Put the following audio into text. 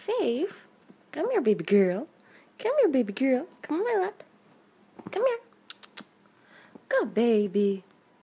Fave, come here, baby girl. Come here, baby girl. Come on my lap. Come here. Good baby.